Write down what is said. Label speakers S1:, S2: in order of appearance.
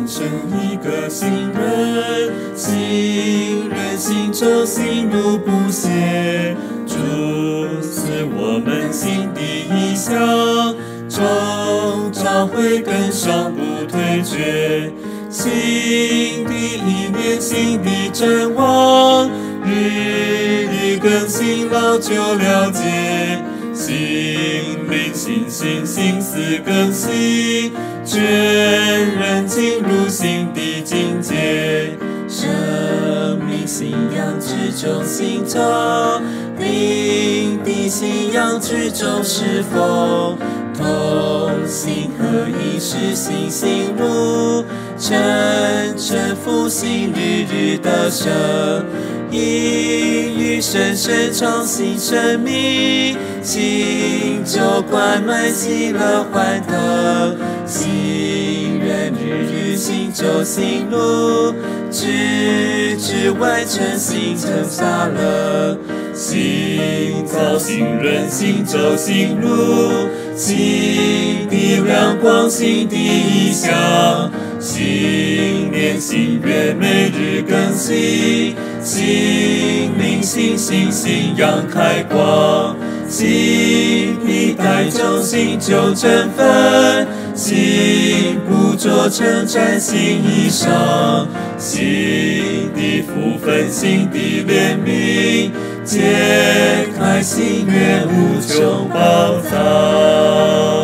S1: 成一个新人，新人心中心如不歇。主赐我们新的意向，终朝会更上不退却。新的一年，新的展望，日日更新，老旧了解。心灵、心性、心思更新，全人进入新的境界。生命信仰之中心头，灵的信仰之中是否同心合一，是心心路，真正复兴，日日得胜。一与深深创新生命，新酒灌满，喜乐欢腾。新人日日新酒新路，直至完成新成撒勒。新造新人，新酒新路，新的亮光，新的意象。新年新月，每日更新，心灵信心信仰开光。新皮带中新酒振奋，新布着称赞新衣裳。新的福分，新的怜悯，揭开新月无穷宝藏。